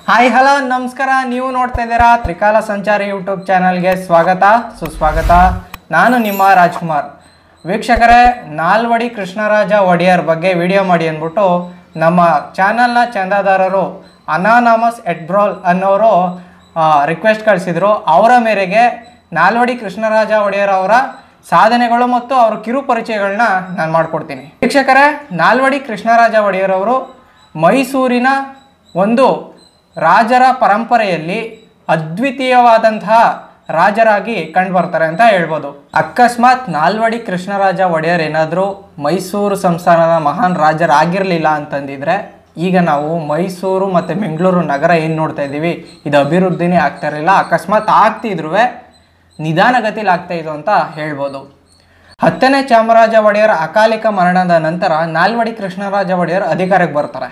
Hi hello ನಮಸ್ಕಾರ. ನೀವು ನೋಡ್ತಾ ಇದ್ದೀರಾ ತ್ರಿಕಾಲ ಸಂಚಾರಿ ಯೂಟ್ಯೂಬ್ ಚಾನಲ್ಗೆ ಸ್ವಾಗತ ಸುಸ್ವಾಗತ. ನಾನು ನಿಮ್ಮ ರಾಜ್ಕುಮಾರ್. ವೀಕ್ಷಕರೇ, ನಾಲ್ವಡಿ ಕೃಷ್ಣರಾಜ ಒಡೆಯರ್ ಬಗ್ಗೆ ವಿಡಿಯೋ ಮಾಡಿ ಅಂದ್ಬಿಟ್ಟು ನಮ್ಮ ಚಾನಲ್ನ ಚಂದಾದಾರರು ಅನಾನಮಸ್ ಎಟ್ಬ್ರೋಲ್ ಅನ್ನೋರು ರಿಕ್ವೆಸ್ಟ್ ಕಳಿಸಿದರು. ಅವರ ಮೇರೆಗೆ ನಾಲ್ವಡಿ ಕೃಷ್ಣರಾಜ ಒಡೆಯರ್ ಅವರ ಸಾಧನೆಗಳು ಮತ್ತು ಅವರ ಕಿರು ಪರಿಚಯಗಳನ್ನ ನಾನು ಮಾಡಿಕೊಡ್ತೀನಿ. ವೀಕ್ಷಕರೇ, ನಾಲ್ವಡಿ ಕೃಷ್ಣರಾಜ ಒಡೆಯರ್ ಅವರು ಮೈಸೂರಿನ ಒಂದು ರಾಜರ ಪರಂಪರೆಯಲ್ಲಿ ಅದ್ವಿತೀಯವಾದಂತಹ ರಾಜರಾಗಿ ಕಂಡುಬರ್ತಾರೆ ಅಂತ ಹೇಳ್ಬೋದು. ಅಕಸ್ಮಾತ್ ನಾಲ್ವಡಿ ಕೃಷ್ಣರಾಜ ಒಡೆಯರ್ ಏನಾದರೂ ಮೈಸೂರು ಸಂಸ್ಥಾನದ ಮಹಾನ್ ರಾಜರಾಗಿರಲಿಲ್ಲ ಅಂತಂದಿದ್ರೆ ಈಗ ನಾವು ಮೈಸೂರು ಮತ್ತು ಬೆಂಗಳೂರು ನಗರ ಏನು ನೋಡ್ತಾ ಇದ್ದೀವಿ ಇದು ಅಭಿವೃದ್ಧಿನೇ ಆಗ್ತಾ ಇರಲಿಲ್ಲ. ಅಕಸ್ಮಾತ್ ಆಗ್ತಿದ್ರೂ ನಿಧಾನಗತಿಲಿ ಆಗ್ತಾಯಿದ್ದು ಅಂತ ಹೇಳ್ಬೋದು. 10ನೇ ಚಾಮರಾಜ ಒಡೆಯರ್ ಅಕಾಲಿಕ ಮರಣದ ನಂತರ ನಾಲ್ವಡಿ ಕೃಷ್ಣರಾಜ ಒಡೆಯರ್ ಅಧಿಕಾರಕ್ಕೆ ಬರ್ತಾರೆ.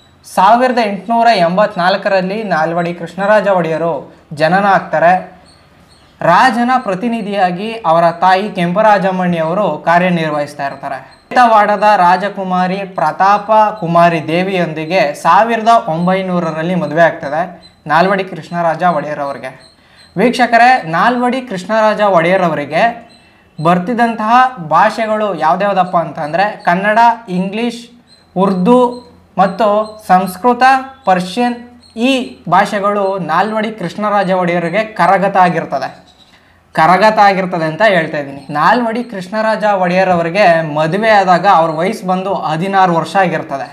1884ರಲ್ಲಿ ನಾಲ್ವಡಿ ಕೃಷ್ಣರಾಜ ಒಡೆಯರು ಜನನ ಆಗ್ತಾರೆ. ರಾಜನ ಪ್ರತಿನಿಧಿಯಾಗಿ ಅವರ ತಾಯಿ ಕೆಂಪರಾಜಮ್ಮಣ್ಣಿಯವರು ಕಾರ್ಯನಿರ್ವಹಿಸ್ತಾ ಇರ್ತಾರೆ. ವಾಡದ ರಾಜಕುಮಾರಿ ಪ್ರತಾಪ ಕುಮಾರಿ ದೇವಿಯೊಂದಿಗೆ 1900ರಲ್ಲಿ ಮದುವೆ ಆಗ್ತದೆ ನಾಲ್ವಡಿ ಕೃಷ್ಣರಾಜ ಒಡೆಯರ್ ಅವರಿಗೆ. ವೀಕ್ಷಕರೇ, ನಾಲ್ವಡಿ ಕೃಷ್ಣರಾಜ ಒಡೆಯರ್ ಅವರಿಗೆ ಬರ್ತಿದ್ದಂತಹ ಭಾಷೆಗಳು ಯಾವ್ದ್ಯಾವ್ದಪ್ಪ ಅಂತಂದರೆ ಕನ್ನಡ, ಇಂಗ್ಲೀಷ್, ಉರ್ದು ಮತ್ತು ಸಂಸ್ಕೃತ, ಪರ್ಷಿಯನ್. ಈ ಭಾಷೆಗಳು ನಾಲ್ವಡಿ ಕೃಷ್ಣರಾಜ ಒಡೆಯರಿಗೆ ಕರಗತ ಆಗಿರ್ತದೆ ಅಂತ ಹೇಳ್ತಾ ಇದ್ದೀನಿ. ನಾಲ್ವಡಿ ಕೃಷ್ಣರಾಜ ಒಡೆಯರ್ ಅವರಿಗೆ ಮದುವೆ ಆದಾಗ ಅವ್ರ ವಯಸ್ಸು ಬಂದು 16 ವರ್ಷ ಆಗಿರ್ತದೆ.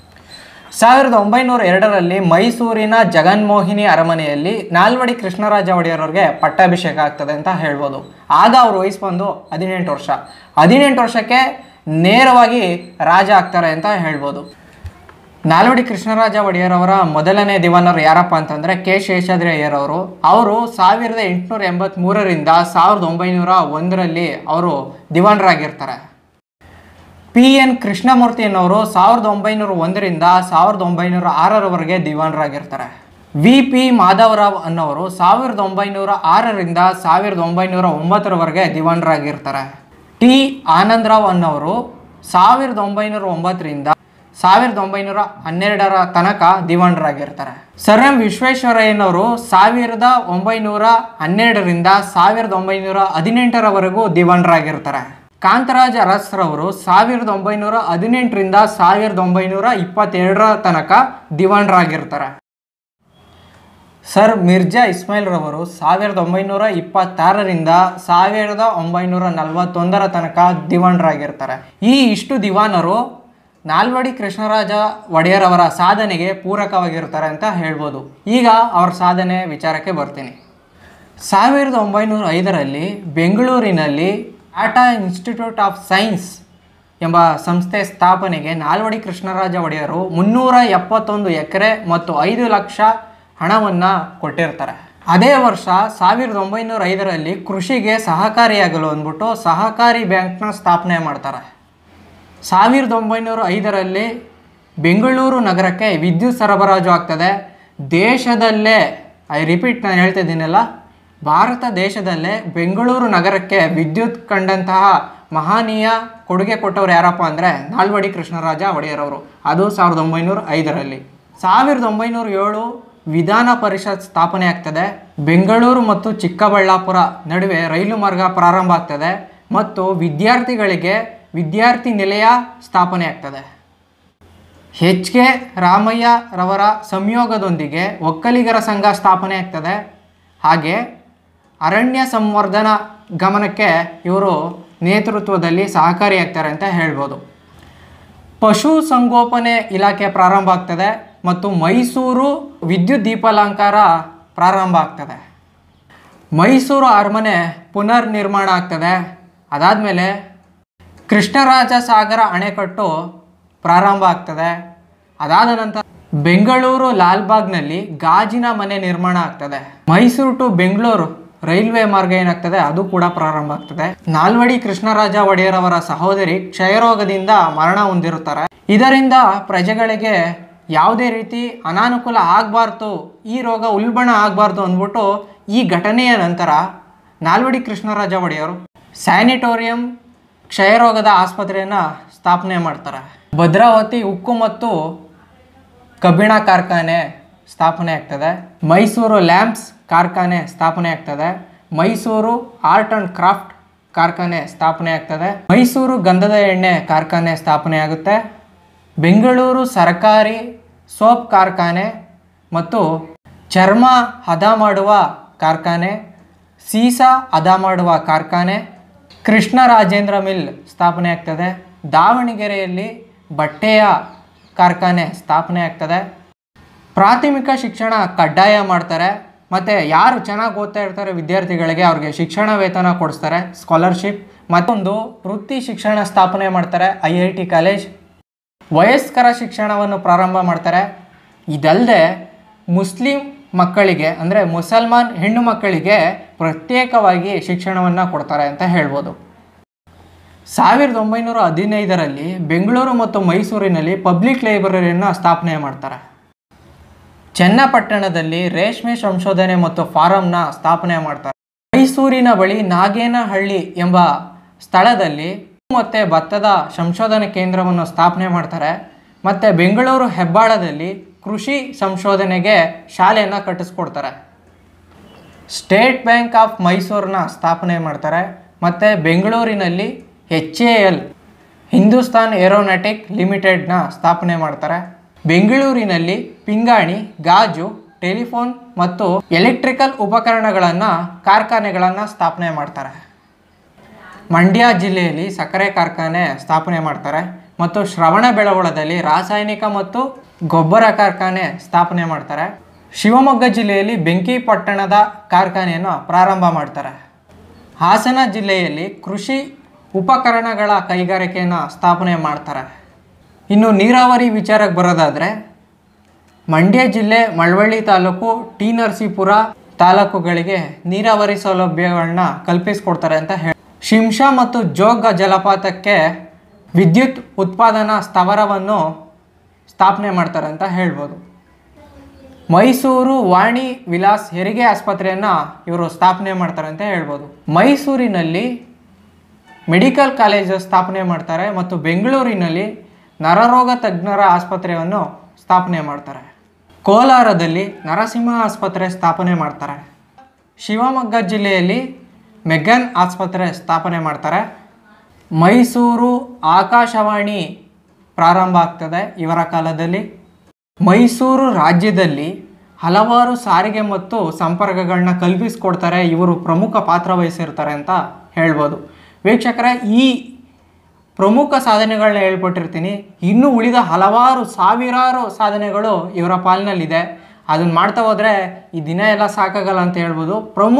1902ರಲ್ಲಿ ಮೈಸೂರಿನ ಜಗನ್ಮೋಹಿನಿ ಅರಮನೆಯಲ್ಲಿ ನಾಲ್ವಡಿ ಕೃಷ್ಣರಾಜ ಒಡೆಯರ್ ಅವ್ರಿಗೆ ಪಟ್ಟಾಭಿಷೇಕ ಆಗ್ತದೆ ಅಂತ ಹೇಳ್ಬೋದು. ಆಗ ಅವ್ರ ವಯಸ್ಸು ಬಂದು 18 ವರ್ಷ. 18 ವರ್ಷಕ್ಕೆ ನೇರವಾಗಿ ರಾಜ ಆಗ್ತಾರೆ ಅಂತ ಹೇಳ್ಬೋದು. ನಾಲ್ವಡಿ ಕೃಷ್ಣರಾಜ ಒಡೆಯರ್ ಅವರ ಮೊದಲನೇ ದಿವಾನರು ಯಾರಪ್ಪ ಅಂತಂದರೆ ಕೆ ಶೇಷಾದ್ರಿ ಅಯ್ಯರ್ ಅವರು. ಅವರು 1883ರಿಂದ 1901ರಲ್ಲಿ ಅವರು ದಿವಾನರಾಗಿರ್ತಾರೆ. PN ಕೃಷ್ಣಮೂರ್ತಿ ಅನ್ನೋರು 1901ರಿಂದ 1906ರವರೆಗೆ ದಿವಾನರಾಗಿರ್ತಾರೆ. VP ಮಾಧವರಾವ್ ಅನ್ನೋರು 1906ರಿಂದ 1909ರವರೆಗೆ ದಿವಾನರಾಗಿರ್ತಾರೆ. T ಆನಂದರಾವ್ ಅನ್ನೋರು 1909ರಿಂದ 1912ರ ತನಕ ದಿವಾನರಾಗಿರ್ತಾರೆ. ಸರ್ ಎಂ ವಿಶ್ವೇಶ್ವರಯ್ಯನವರು 1912ರಿಂದ 1918ರವರೆಗೂ ದಿವಾನರಾಗಿರ್ತಾರೆ. ಕಾಂತರಾಜ ಅರಸ್ರವರು 1918ರಿಂದ 1922ರ ತನಕ ದಿವಾನರಾಗಿರ್ತಾರೆ. ಸರ್ ಮಿರ್ಜಾ ಇಸ್ಮಾಯಿಲ್ ರವರು 1926ರಿಂದ 1941ರ ತನಕ ದಿವಾನರಾಗಿರ್ತಾರೆ. ಇಷ್ಟು ದಿವಾನರು ನಾಲ್ವಡಿ ಕೃಷ್ಣರಾಜ ಒಡೆಯರ್ ಅವರ ಸಾಧನೆಗೆ ಪೂರಕವಾಗಿರ್ತಾರೆ ಅಂತ ಹೇಳ್ಬೋದು. ಈಗ ಅವ್ರ ಸಾಧನೆ ವಿಚಾರಕ್ಕೆ ಬರ್ತೀನಿ. 1905ರಲ್ಲಿ ಬೆಂಗಳೂರಿನಲ್ಲಿ ಟಾಟಾ ಇನ್ಸ್ಟಿಟ್ಯೂಟ್ ಆಫ್ ಸೈನ್ಸ್ ಎಂಬ ಸಂಸ್ಥೆ ಸ್ಥಾಪನೆಗೆ ನಾಲ್ವಡಿ ಕೃಷ್ಣರಾಜ ಒಡೆಯರು 371 ಎಕರೆ ಮತ್ತು 5 ಲಕ್ಷ ಹಣವನ್ನು ಕೊಟ್ಟಿರ್ತಾರೆ. ಅದೇ ವರ್ಷ 1905ರಲ್ಲಿ ಕೃಷಿಗೆ ಸಹಕಾರಿಯಾಗಲು ಅಂದ್ಬಿಟ್ಟು ಸಹಕಾರಿ ಬ್ಯಾಂಕ್ನ ಸ್ಥಾಪನೆ ಮಾಡ್ತಾರೆ. 1905ರಲ್ಲಿ ಬೆಂಗಳೂರು ನಗರಕ್ಕೆ ವಿದ್ಯುತ್ ಸರಬರಾಜು ಆಗ್ತದೆ. ದೇಶದಲ್ಲೇ, ನಾನು ಹೇಳ್ತಿದ್ದೀನಲ್ಲ, ಭಾರತ ದೇಶದಲ್ಲೇ ಬೆಂಗಳೂರು ನಗರಕ್ಕೆ ವಿದ್ಯುತ್ ಕಂಡಂತಹ ಮಹನೀಯ ಕೊಡುಗೆ ಕೊಟ್ಟವ್ರು ಯಾರಪ್ಪ ಅಂದರೆ ನಾಲ್ವಡಿ ಕೃಷ್ಣರಾಜ ಒಡೆಯರ್ ಅವರು. ಅದು 1905ರಲ್ಲಿ. 1907 ವಿಧಾನ ಪರಿಷತ್ ಸ್ಥಾಪನೆ ಆಗ್ತದೆ. ಬೆಂಗಳೂರು ಮತ್ತು ಚಿಕ್ಕಬಳ್ಳಾಪುರ ನಡುವೆ ರೈಲು ಮಾರ್ಗ ಪ್ರಾರಂಭ ಆಗ್ತದೆ ಮತ್ತು ವಿದ್ಯಾರ್ಥಿಗಳಿಗೆ ವಿದ್ಯಾರ್ಥಿ ನಿಲಯ ಸ್ಥಾಪನೆ ಆಗ್ತದೆ. HK ರಾಮಯ್ಯ ರವರ ಸಂಯೋಗದೊಂದಿಗೆ ಒಕ್ಕಲಿಗರ ಸಂಘ ಸ್ಥಾಪನೆ ಆಗ್ತದೆ. ಹಾಗೆ ಅರಣ್ಯ ಸಂವರ್ಧನಾ ಗಮನಕ್ಕೆ ಇವರು ನೇತೃತ್ವದಲ್ಲಿ ಸಹಕಾರಿಯಾಗ್ತಾರೆ ಅಂತ ಹೇಳ್ಬೋದು. ಪಶು ಸಂಗೋಪನೆ ಇಲಾಖೆ ಪ್ರಾರಂಭ ಆಗ್ತದೆ ಮತ್ತು ಮೈಸೂರು ವಿದ್ಯುತ್ ದೀಪಾಲಂಕಾರ ಪ್ರಾರಂಭ ಆಗ್ತದೆ. ಮೈಸೂರು ಅರಮನೆ ಪುನರ್ ನಿರ್ಮಾಣ ಆಗ್ತದೆ. ಅದಾದಮೇಲೆ ಕೃಷ್ಣರಾಜ ಸಾಗರ ಅಣೆಕಟ್ಟು ಪ್ರಾರಂಭ ಆಗ್ತದೆ. ಅದಾದ ನಂತರ ಬೆಂಗಳೂರು ಲಾಲ್ಬಾಗ್ನಲ್ಲಿ ಗಾಜಿನ ಮನೆ ನಿರ್ಮಾಣ ಆಗ್ತದೆ. ಮೈಸೂರು ಟು ಬೆಂಗಳೂರು ರೈಲ್ವೆ ಮಾರ್ಗ ಏನಾಗ್ತದೆ ಅದು ಕೂಡ ಪ್ರಾರಂಭ ಆಗ್ತದೆ. ನಾಲ್ವಡಿ ಕೃಷ್ಣರಾಜ ಒಡೆಯರ್ ಅವರ ಸಹೋದರಿ ಕ್ಷಯರೋಗದಿಂದ ಮರಣ ಹೊಂದಿರುತ್ತಾರೆ. ಇದರಿಂದ ಪ್ರಜೆಗಳಿಗೆ ಯಾವುದೇ ರೀತಿ ಅನಾನುಕೂಲ ಆಗಬಾರ್ದು, ಈ ರೋಗ ಉಲ್ಬಣ ಆಗಬಾರ್ದು ಅಂದ್ಬಿಟ್ಟು ಈ ಘಟನೆಯ ನಂತರ ನಾಲ್ವಡಿ ಕೃಷ್ಣರಾಜ ಒಡೆಯರು ಸ್ಯಾನಿಟೋರಿಯಂ ಕ್ಷಯರೋಗದ ಆಸ್ಪತ್ರೆಯನ್ನು ಸ್ಥಾಪನೆ ಮಾಡ್ತಾರೆ. ಭದ್ರಾವತಿ ಉಕ್ಕು ಮತ್ತು ಕಬ್ಬಿಣ ಕಾರ್ಖಾನೆ ಸ್ಥಾಪನೆ ಆಗ್ತದೆ. ಮೈಸೂರು ಲ್ಯಾಂಪ್ಸ್ ಕಾರ್ಖಾನೆ ಸ್ಥಾಪನೆ ಆಗ್ತದೆ. ಮೈಸೂರು ಆರ್ಟ್ ಆ್ಯಂಡ್ ಕ್ರಾಫ್ಟ್ ಕಾರ್ಖಾನೆ ಸ್ಥಾಪನೆ ಆಗ್ತದೆ. ಮೈಸೂರು ಗಂಧದ ಎಣ್ಣೆ ಕಾರ್ಖಾನೆ ಸ್ಥಾಪನೆ ಆಗುತ್ತೆ. ಬೆಂಗಳೂರು ಸರ್ಕಾರಿ ಸೋಪ್ ಕಾರ್ಖಾನೆ ಮತ್ತು ಚರ್ಮ ಹದ ಮಾಡುವ ಕಾರ್ಖಾನೆ, ಸೀಸಾ ಹದ ಮಾಡುವ ಕಾರ್ಖಾನೆ, ಕೃಷ್ಣರಾಜೇಂದ್ರ ಮಿಲ್ ಸ್ಥಾಪನೆ ಆಗ್ತದೆ. ದಾವಣಗೆರೆಯಲ್ಲಿ ಬಟ್ಟೆಯ ಕಾರ್ಖಾನೆ ಸ್ಥಾಪನೆ ಆಗ್ತದೆ. ಪ್ರಾಥಮಿಕ ಶಿಕ್ಷಣ ಕಡ್ಡಾಯ ಮಾಡ್ತಾರೆ. ಮತ್ತು ಯಾರು ಚೆನ್ನಾಗಿ ಓದ್ತಾ ಇರ್ತಾರೆ ವಿದ್ಯಾರ್ಥಿಗಳಿಗೆ ಅವ್ರಿಗೆ ಶಿಕ್ಷಣ ವೇತನ ಕೊಡಿಸ್ತಾರೆ, ಸ್ಕಾಲರ್ಶಿಪ್. ಮತ್ತೊಂದು ವೃತ್ತಿ ಶಿಕ್ಷಣ ಸ್ಥಾಪನೆ ಮಾಡ್ತಾರೆ, IIT ಕಾಲೇಜ್. ವಯಸ್ಕರ ಶಿಕ್ಷಣವನ್ನು ಪ್ರಾರಂಭ ಮಾಡ್ತಾರೆ. ಇದಲ್ಲದೆ ಮುಸ್ಲಿಂ ಮಕ್ಕಳಿಗೆ ಅಂದರೆ ಮುಸಲ್ಮಾನ್ ಹೆಣ್ಣು ಮಕ್ಕಳಿಗೆ ಪ್ರತ್ಯೇಕವಾಗಿ ಶಿಕ್ಷಣವನ್ನು ಕೊಡ್ತಾರೆ ಅಂತ ಹೇಳ್ಬೋದು. 1915ರಲ್ಲಿ ಬೆಂಗಳೂರು ಮತ್ತು ಮೈಸೂರಿನಲ್ಲಿ ಪಬ್ಲಿಕ್ ಲೈಬ್ರರಿಯನ್ನು ಸ್ಥಾಪನೆ ಮಾಡ್ತಾರೆ. ಚನ್ನಪಟ್ಟಣದಲ್ಲಿ ರೇಷ್ಮೆ ಸಂಶೋಧನೆ ಮತ್ತು ಫಾರಂನ ಸ್ಥಾಪನೆ ಮಾಡ್ತಾರೆ. ಮೈಸೂರಿನ ಬಳಿ ನಾಗೇನಹಳ್ಳಿ ಎಂಬ ಸ್ಥಳದಲ್ಲಿ ಮತ್ತು ಭತ್ತದ ಸಂಶೋಧನಾ ಕೇಂದ್ರವನ್ನು ಸ್ಥಾಪನೆ ಮಾಡ್ತಾರೆ. ಮತ್ತು ಬೆಂಗಳೂರು ಹೆಬ್ಬಾಳದಲ್ಲಿ ಕೃಷಿ ಸಂಶೋಧನೆಗೆ ಶಾಲೆಯನ್ನು ಕಟ್ಟಿಸ್ಕೊಡ್ತಾರೆ. ಸ್ಟೇಟ್ ಬ್ಯಾಂಕ್ ಆಫ್ ಮೈಸೂರನ್ನ ಸ್ಥಾಪನೆ ಮಾಡ್ತಾರೆ. ಮತ್ತು ಬೆಂಗಳೂರಿನಲ್ಲಿ HAL ಹಿಂದೂಸ್ತಾನ್ ಏರೋನಾಟಿಕ್ ಲಿಮಿಟೆಡ್ನ ಸ್ಥಾಪನೆ ಮಾಡ್ತಾರೆ. ಬೆಂಗಳೂರಿನಲ್ಲಿ ಪಿಂಗಾಣಿ, ಗಾಜು, ಟೆಲಿಫೋನ್ ಮತ್ತು ಎಲೆಕ್ಟ್ರಿಕಲ್ ಉಪಕರಣಗಳನ್ನು ಕಾರ್ಖಾನೆಗಳನ್ನು ಸ್ಥಾಪನೆ ಮಾಡ್ತಾರೆ. ಮಂಡ್ಯ ಜಿಲ್ಲೆಯಲ್ಲಿ ಸಕ್ಕರೆ ಕಾರ್ಖಾನೆ ಸ್ಥಾಪನೆ ಮಾಡ್ತಾರೆ. ಮತ್ತು ಶ್ರವಣಬೆಳಗೊಳದಲ್ಲಿ ರಾಸಾಯನಿಕ ಮತ್ತು ಗೊಬ್ಬರ ಕಾರ್ಖಾನೆ ಸ್ಥಾಪನೆ ಮಾಡ್ತಾರೆ. ಶಿವಮೊಗ್ಗ ಜಿಲ್ಲೆಯಲ್ಲಿ ಬೆಂಕಿಪಟ್ಟಣದ ಕಾರ್ಖಾನೆಯನ್ನು ಪ್ರಾರಂಭ ಮಾಡ್ತಾರೆ. ಹಾಸನ ಜಿಲ್ಲೆಯಲ್ಲಿ ಕೃಷಿ ಉಪಕರಣಗಳ ಕೈಗಾರಿಕೆಯನ್ನು ಸ್ಥಾಪನೆ ಮಾಡ್ತಾರೆ. ಇನ್ನು ನೀರಾವರಿ ವಿಚಾರಕ್ಕೆ ಬರೋದಾದರೆ ಮಂಡ್ಯ ಜಿಲ್ಲೆ ಮಳವಳ್ಳಿ ತಾಲೂಕು, ಟಿ ನರಸೀಪುರ ತಾಲೂಕುಗಳಿಗೆ ನೀರಾವರಿ ಸೌಲಭ್ಯಗಳನ್ನ ಕಲ್ಪಿಸಿಕೊಡ್ತಾರೆ ಅಂತ ಹೇಳಿ. ಶಿಂಷಾ ಮತ್ತು ಜೋಗ ಜಲಪಾತಕ್ಕೆ ವಿದ್ಯುತ್ ಉತ್ಪಾದನಾ ಸ್ಥಾವರವನ್ನು ಸ್ಥಾಪನೆ ಮಾಡ್ತಾರೆ ಅಂತ ಹೇಳ್ಬೋದು. ಮೈಸೂರು ವಾಣಿ ವಿಲಾಸ್ ಹೆರಿಗೆ ಆಸ್ಪತ್ರೆಯನ್ನು ಇವರು ಸ್ಥಾಪನೆ ಮಾಡ್ತಾರೆ ಅಂತ ಹೇಳ್ಬೋದು. ಮೈಸೂರಿನಲ್ಲಿ ಮೆಡಿಕಲ್ ಕಾಲೇಜು ಸ್ಥಾಪನೆ ಮಾಡ್ತಾರೆ. ಮತ್ತು ಬೆಂಗಳೂರಿನಲ್ಲಿ ನರರೋಗ ತಜ್ಞರ ಆಸ್ಪತ್ರೆಯನ್ನು ಸ್ಥಾಪನೆ ಮಾಡ್ತಾರೆ. ಕೋಲಾರದಲ್ಲಿ ನರಸಿಂಹ ಆಸ್ಪತ್ರೆ ಸ್ಥಾಪನೆ ಮಾಡ್ತಾರೆ. ಶಿವಮೊಗ್ಗ ಜಿಲ್ಲೆಯಲ್ಲಿ ಮೆಗ್ಗಾನ್ ಆಸ್ಪತ್ರೆ ಸ್ಥಾಪನೆ ಮಾಡ್ತಾರೆ. ಮೈಸೂರು ಆಕಾಶವಾಣಿ ಪ್ರಾರಂಭ ಆಗ್ತದೆ ಇವರ ಕಾಲದಲ್ಲಿ. ಮೈಸೂರು ರಾಜ್ಯದಲ್ಲಿ ಹಲವಾರು ಸಾರಿಗೆ ಮತ್ತು ಸಂಪರ್ಕಗಳನ್ನ ಕಲ್ಪಿಸಿಕೊಡ್ತಾರೆ. ಇವರು ಪ್ರಮುಖ ಪಾತ್ರ ವಹಿಸಿರ್ತಾರೆ ಅಂತ ಹೇಳ್ಬೋದು. ವೀಕ್ಷಕರೇ, ಈ ಪ್ರಮುಖ ಸಾಧನೆಗಳನ್ನ ಹೇಳ್ಕೊಟ್ಟಿರ್ತೀನಿ. ಇನ್ನೂ ಉಳಿದ ಹಲವಾರು ಸಾವಿರಾರು ಸಾಧನೆಗಳು ಇವರ ಪಾಲಿನಲ್ಲಿದೆ. ಅದನ್ನು ಮಾಡ್ತಾ ಹೋದರೆ ಈ ದಿನ ಎಲ್ಲ ಸಾಕಾಗಲ್ಲ ಅಂತ ಹೇಳ್ಬೋದು.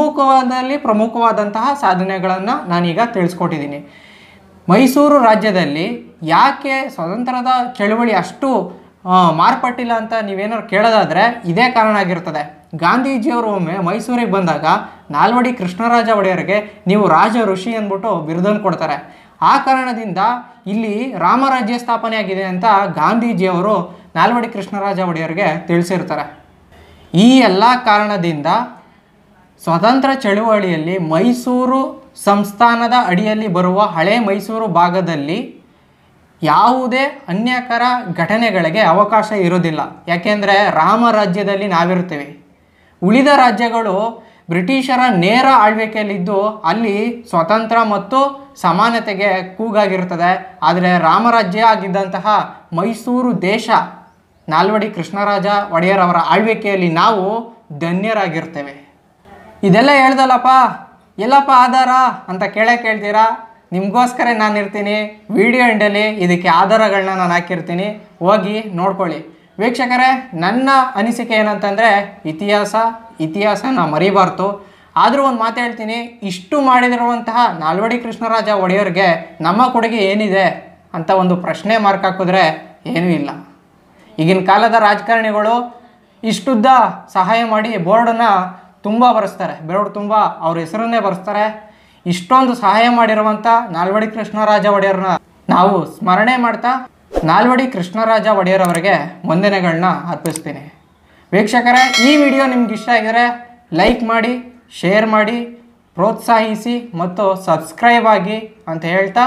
ಪ್ರಮುಖವಾದಂತಹ ಸಾಧನೆಗಳನ್ನು ನಾನೀಗ ತಿಳಿಸ್ಕೊಟ್ಟಿದ್ದೀನಿ. ಮೈಸೂರು ರಾಜ್ಯದಲ್ಲಿ ಯಾಕೆ ಸ್ವತಂತ್ರದ ಚಳುವಳಿ ಅಷ್ಟು ಮಾರ್ಪಟ್ಟಿಲ್ಲ ಅಂತ ನೀವೇನಾದ್ರು ಕೇಳೋದಾದರೆ ಇದೇ ಕಾರಣ ಆಗಿರ್ತದೆ. ಗಾಂಧೀಜಿಯವರು ಒಮ್ಮೆ ಮೈಸೂರಿಗೆ ಬಂದಾಗ ನಾಲ್ವಡಿ ಕೃಷ್ಣರಾಜ ಒಡೆಯರಿಗೆ ನೀವು ರಾಜ ಋಷಿ ಅಂದ್ಬಿಟ್ಟು ಬಿರುದನ್ನು ಕೊಡ್ತಾರೆ. ಆ ಕಾರಣದಿಂದ ಇಲ್ಲಿ ರಾಮರಾಜ್ಯ ಸ್ಥಾಪನೆ ಆಗಿದೆ ಅಂತ ಗಾಂಧೀಜಿಯವರು ನಾಲ್ವಡಿ ಕೃಷ್ಣರಾಜ ಒಡೆಯರಿಗೆ ತಿಳಿಸಿರ್ತಾರೆ. ಈ ಎಲ್ಲ ಕಾರಣದಿಂದ ಸ್ವತಂತ್ರ ಚಳುವಳಿಯಲ್ಲಿ ಮೈಸೂರು ಸಂಸ್ಥಾನದ ಅಡಿಯಲ್ಲಿ ಬರುವ ಹಳೆ ಮೈಸೂರು ಭಾಗದಲ್ಲಿ ಯಾವುದೇ ಅನ್ಯಕರ ಘಟನೆಗಳಿಗೆ ಅವಕಾಶ ಇರೋದಿಲ್ಲ. ಯಾಕೆಂದರೆ ರಾಮರಾಜ್ಯದಲ್ಲಿ ನಾವಿರ್ತೀವಿ. ಉಳಿದ ರಾಜ್ಯಗಳು ಬ್ರಿಟಿಷರ ನೇರ ಆಳ್ವಿಕೆಯಲ್ಲಿದ್ದು ಅಲ್ಲಿ ಸ್ವತಂತ್ರ ಮತ್ತು ಸಮಾನತೆಗೆ ಕೂಗಾಗಿರ್ತದೆ. ಆದರೆ ರಾಮರಾಜ್ಯ ಆಗಿದ್ದಂತಹ ಮೈಸೂರು ದೇಶ ನಾಲ್ವಡಿ ಕೃಷ್ಣರಾಜ ಒಡೆಯರವರ ಆಳ್ವಿಕೆಯಲ್ಲಿ ನಾವು ಧನ್ಯರಾಗಿರ್ತೇವೆ. ಇದೆಲ್ಲ ಹೇಳ್ದಲ್ಲಪ್ಪ, ಎಲ್ಲಪ್ಪ ಆಧಾರ ಅಂತ ಕೇಳ್ತೀರಾ? ನಿಮಗೋಸ್ಕರ ನಾನು ಇರ್ತೀನಿ. ವಿಡಿಯೋ ಎಂಡಲ್ಲಿ ಇದಕ್ಕೆ ಆಧಾರಗಳನ್ನ ನಾನು ಹಾಕಿರ್ತೀನಿ, ಹೋಗಿ ನೋಡ್ಕೊಳ್ಳಿ. ವೀಕ್ಷಕರೇ, ನನ್ನ ಅನಿಸಿಕೆ ಏನಂತಂದರೆ ಇತಿಹಾಸನ ಮರಿಬಾರ್ದು. ಆದರೂ ಒಂದು ಮಾತು ಹೇಳ್ತೀನಿ, ಇಷ್ಟು ಮಾಡಿದಿರುವಂತಹ ನಾಲ್ವಡಿ ಕೃಷ್ಣರಾಜ ಒಡೆಯರಿಗೆ ನಮ್ಮ ಕೊಡುಗೆ ಏನಿದೆ ಅಂತ ಒಂದು ಪ್ರಶ್ನೆ ಮಾರ್ಕ್ ಹಾಕಿದ್ರೆ ಏನೂ ಇಲ್ಲ. ಈಗಿನ ಕಾಲದ ರಾಜಕಾರಣಿಗಳು ಇಷ್ಟುದ್ದ ಸಹಾಯ ಮಾಡಿ ಬೋರ್ಡನ್ನು ತುಂಬ ಬರೆಸ್ತಾರೆ, ಬೋರ್ಡ್ ತುಂಬ ಅವ್ರ ಹೆಸರನ್ನೇ ಬರೆಸ್ತಾರೆ. ಇಷ್ಟೊಂದು ಸಹಾಯ ಮಾಡಿರುವಂಥ ನಾಲ್ವಡಿ ಕೃಷ್ಣರಾಜ ಒಡೆಯರನ್ನ ನಾವು ಸ್ಮರಣೆ ಮಾಡ್ತಾ ನಾಲ್ವಡಿ ಕೃಷ್ಣರಾಜ ಒಡೆಯರವರಿಗೆ ವಂದನೆಗಳನ್ನ ಅರ್ಪಿಸ್ತೀನಿ. ವೀಕ್ಷಕರೇ, ಈ ವಿಡಿಯೋ ನಿಮ್ಗೆ ಇಷ್ಟ ಆಗಿದರೆ ಲೈಕ್ ಮಾಡಿ, ಶೇರ್ ಮಾಡಿ, ಪ್ರೋತ್ಸಾಹಿಸಿ ಮತ್ತು ಸಬ್ಸ್ಕ್ರೈಬ್ ಆಗಿ ಅಂತ ಹೇಳ್ತಾ